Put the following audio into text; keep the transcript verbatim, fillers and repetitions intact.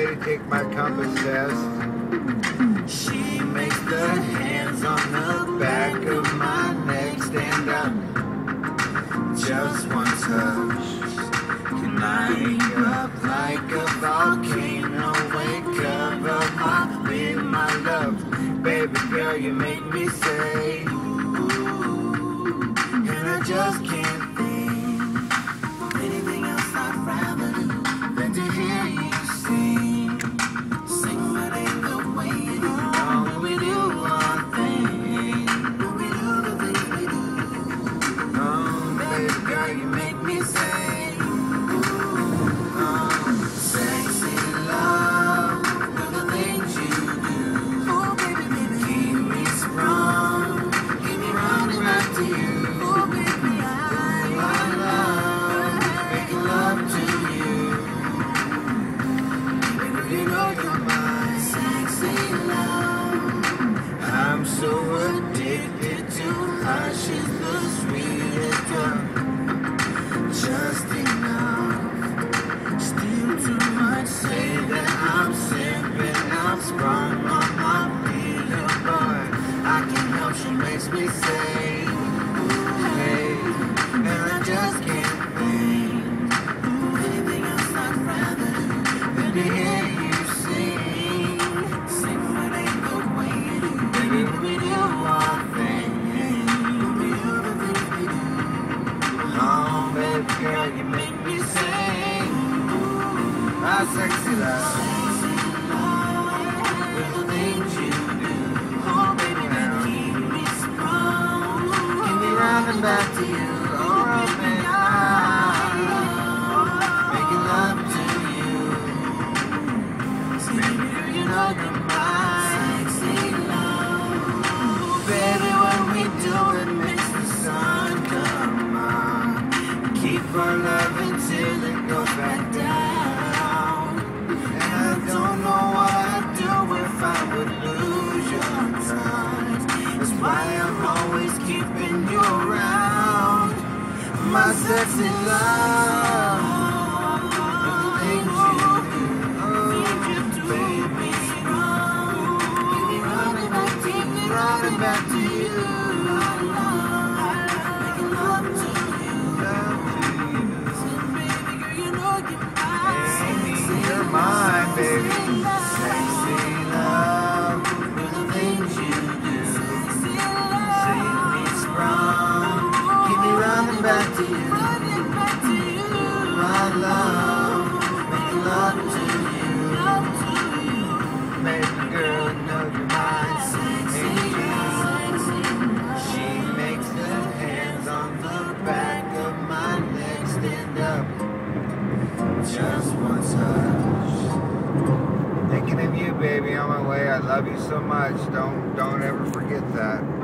to take my compass test. She makes the hands on the back of my neck stand up. Just one touch can light up like a volcano. Wake up, up my, be my love. Baby girl, you make me say ooh, and I just can't think anything else I'd rather do than to hear you sing. Sing, but ain't the way you do. When we do one thing, when we do the things we do. Oh, baby girl, you make me say ooh, oh, sexy love, with the things you do. Oh, baby, baby, keep me sprung, keep me running back to you. Oh, baby, I, I love making love to you. Baby, you know you're my sexy love. I'm so addicted to her, she's the sweetest girl. Just enough, still too much. Say that I'm sipping, I'm sprung on my feet, boy. I can't help, she makes me say, hey, and I just can't think anything else I'd rather do than to hear you sing. Sing, but ain't the way you do. Baby, we do one thing, we do the things we do. Oh, baby girl, you make me sing. My sexy love, with the things you do. Oh, baby, man, keep me strong, keep me running back to you. Oh, baby, I making love to you. Baby, girl, you know you're my sexy love. Baby, when we do it, makes the sun come on. Keep our love until it goes back down. And I don't know what I'd do if I would lose your touch. That's why I'm always keeping you around. My sexy love, with the things you do. Oh, baby, keep me running back, keep me running back to you. Making love to you, love to you. So baby girl, you know you're mine. Sexy, you're mine, baby. Sexy love, with the things you do. Sing me sprung, keep me running back to you. My love, making love to you. Baby girl, know you're mine. Sexy love. She makes the hands on the back of my neck stand up. Just one touch. Thinking of you, baby, on my way. I love you so much. Don't don't ever forget that.